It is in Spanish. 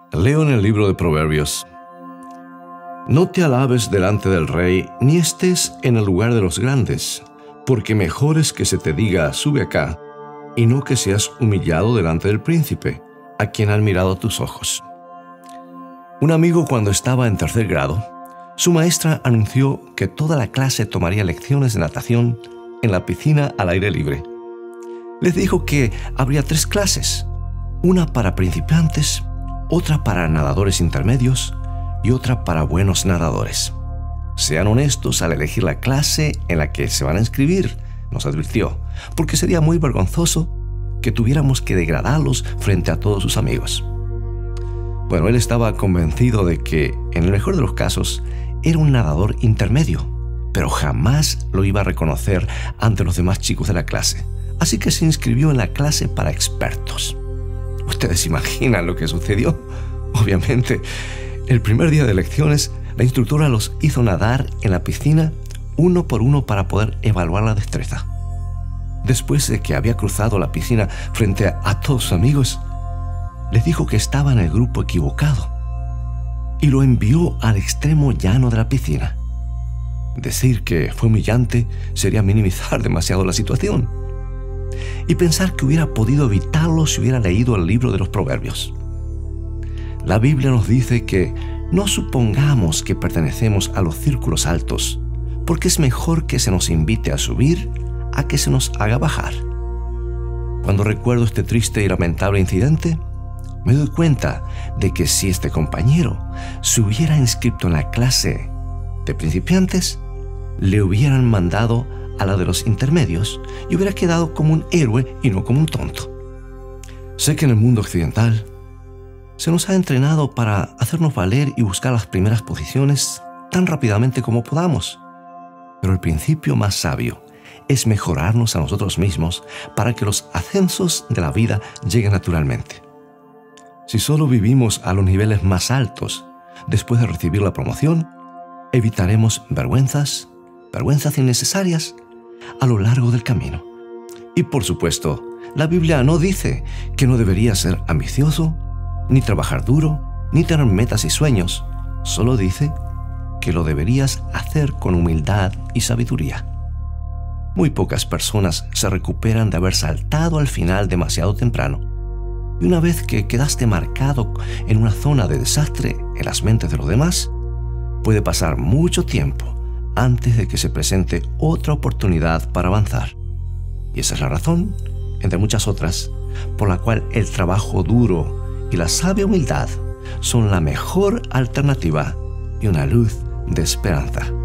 Leo en el libro de Proverbios: No te alabes delante del rey, ni estés en el lugar de los grandes, porque mejor es que se te diga, sube acá, y no que seas humillado delante del príncipe, a quien han mirado tus ojos. Un amigo, cuando estaba en tercer grado, su maestra anunció que toda la clase tomaría lecciones de natación en la piscina al aire libre. Les dijo que habría 3 clases, una para principiantes, otra para nadadores intermedios y otra para buenos nadadores. Sean honestos al elegir la clase en la que se van a inscribir, nos advirtió, porque sería muy vergonzoso que tuviéramos que degradarlos frente a todos sus amigos. Bueno, él estaba convencido de que, en el mejor de los casos, era un nadador intermedio, pero jamás lo iba a reconocer ante los demás chicos de la clase. Así que se inscribió en la clase para expertos. ¿Ustedes imaginan lo que sucedió? Obviamente, el primer día de lecciones, la instructora los hizo nadar en la piscina uno por uno para poder evaluar la destreza. Después de que había cruzado la piscina frente a todos sus amigos, les dijo que estaba en el grupo equivocado y lo envió al extremo llano de la piscina. Decir que fue humillante sería minimizar demasiado la situación y pensar que hubiera podido evitarlo si hubiera leído el libro de los Proverbios. La Biblia nos dice que no supongamos que pertenecemos a los círculos altos, porque es mejor que se nos invite a subir a que se nos haga bajar. Cuando recuerdo este triste y lamentable incidente, me doy cuenta de que si este compañero se hubiera inscrito en la clase de principiantes, le hubieran mandado a la de los intermedios y hubiera quedado como un héroe y no como un tonto. Sé que en el mundo occidental se nos ha entrenado para hacernos valer y buscar las primeras posiciones tan rápidamente como podamos, pero el principio más sabio es mejorarnos a nosotros mismos para que los ascensos de la vida lleguen naturalmente. Si solo vivimos a los niveles más altos después de recibir la promoción, evitaremos vergüenzas innecesarias a lo largo del camino. Y por supuesto, la Biblia no dice que no deberías ser ambicioso, ni trabajar duro, ni tener metas y sueños. Solo dice que lo deberías hacer con humildad y sabiduría. Muy pocas personas se recuperan de haber saltado al final demasiado temprano. Y una vez que quedaste marcado en una zona de desastre en las mentes de los demás, puede pasar mucho tiempo antes de que se presente otra oportunidad para avanzar. Y esa es la razón, entre muchas otras, por la cual el trabajo duro y la sabia humildad son la mejor alternativa y una luz de esperanza.